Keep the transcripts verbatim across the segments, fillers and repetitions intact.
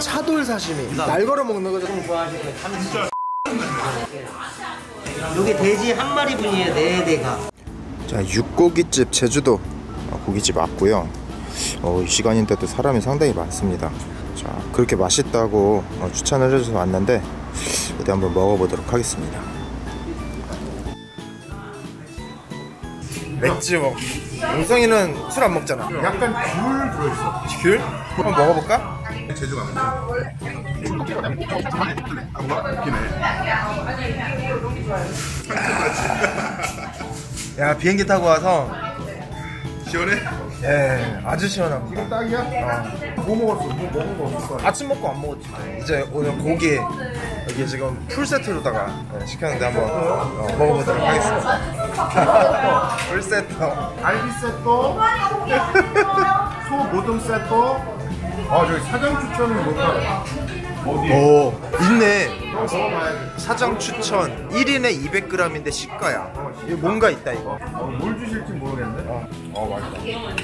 차돌 사시미. 날 걸어 먹는 거죠. 좀 좋아하실 거예요. 진짜. 요게 돼지 한 마리 분이에요. 네 대가. 자, 육고기집 제주도 고깃집 왔고요. 어, 이 시간인데도 사람이 상당히 많습니다. 자, 그렇게 맛있다고 어, 추천을 해줘서 왔는데 어디 한번 먹어보도록 하겠습니다. 맥주. 용성이는 술 안 먹잖아. 약간 귤 들어있어. 귤? 한번 먹어볼까? 제주 가면 아, 뭐야? 웃기네. 야, 비행기 타고 와서 시원해? 예, 아주 시원합니다. 이거 딱이야? 어. 뭐 먹었어? 뭐 먹은 거 없을 거야? 아침 먹고 안 먹었지. 이제 오늘 고기 여기 지금 풀 세트로다가 네, 시켰는데 한번 어, 먹어보도록 하겠습니다. 풀 세트. 갈비 세트, 소 모듬 세트. 아, 저기 사장 추천은 뭘까? 어디? 오, 있네. 먹어봐야지. 사장 추천 일 인에 이백 그램인데 시가야. 이거 뭔가 있다 이거. 어, 뭘 주실지 모르겠네. 어, 어 맛있다.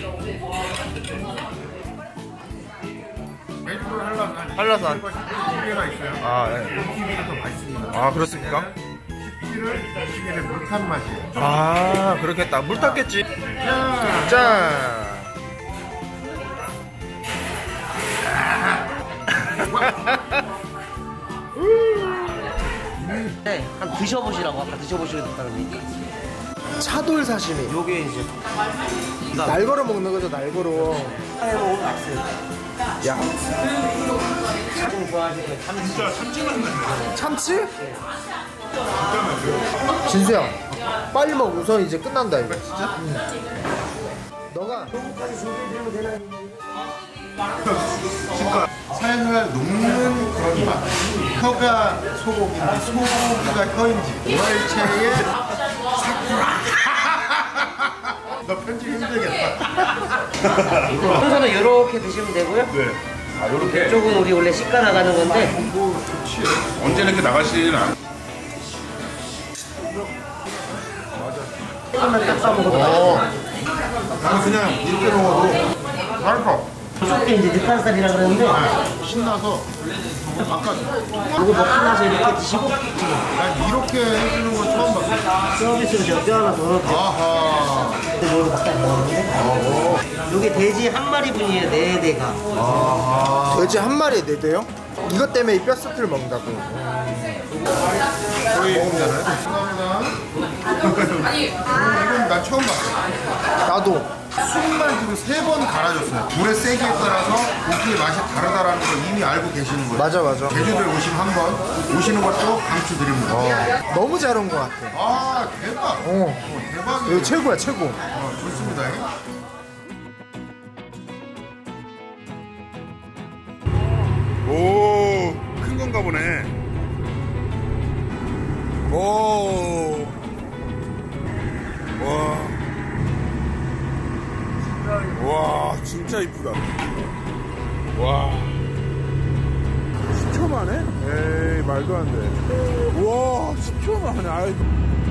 메뉴를 하려면 한라산. 십 개가 있어요. 아, 네. 십 개가 더 맛있습니다. 아, 그렇습니까? 십 개를 십 개를 물탄 맛이에요. 아, 그렇겠다. 물 탔겠지. 짠! 짠. 네, 한 드셔보시라고 아까 드셔보시고 됐다는 차돌 사시미. 요게 이제 날 걸어 먹는 거죠, 날 걸어. 먹으면 맛있어요. 야, 좀 좋아하실 거예요. 진짜 참치 맛 나네. 참치? 진수야, 빨리 먹. 우선 이제 끝난다 이거. 진짜? 응. 너가 살살 녹는 그런 맛. 혀가 소고기인지 소고기가 혀인지 월체의 사쿠라. 너 편집 힘들겠다. 순서는 이렇게 드시면 되고요. 네. 아, 요렇게. 이쪽은 우리 원래 시가 나가는 건데 뭐 좋지. 언제는 이렇게 나가시진 않아. 조금만 딱 싸먹어도 어. 나는 그냥 이렇게 먹어도 맛있어. 이게 이제 느탄살이라 그러는데 신나서 바꿔줘. 이거 먹고 나서 이렇게 드시고 난 이렇게 해주는 건 처음 봤어. 서비스로 제가 뼈 하나 더 넣을게요. 아하. 근데 이거 밖에 안 나오는데 요게 돼지 한 마리 분이에요. 네 대가. 아하. 돼지 한 마리에 네 대요? 이것 때문에 이 뼈 세트를 먹는다고. 저희 먹으잖아요. 감사합니다. 이건 난 처음 봤어. 나도. 술만 지금 세 번 갈아줬어요. 불의 세기에 따라서 고기의 맛이 다르다라는 걸 이미 알고 계시는 거예요. 맞아, 맞아. 제주도에 오시면 한 번 오시는 것도 강추드립니다. 어, 너무 잘 온 것 같아. 아, 대박. 어, 어, 대박이에요. 이거 최고야, 최고. 어, 좋습니다. 오, 큰 건가 보네. 오. 와. 와, 진짜 이쁘다. 와. 십 초 만에? 에이, 말도 안 돼. 와, 십 초 만에. 아이.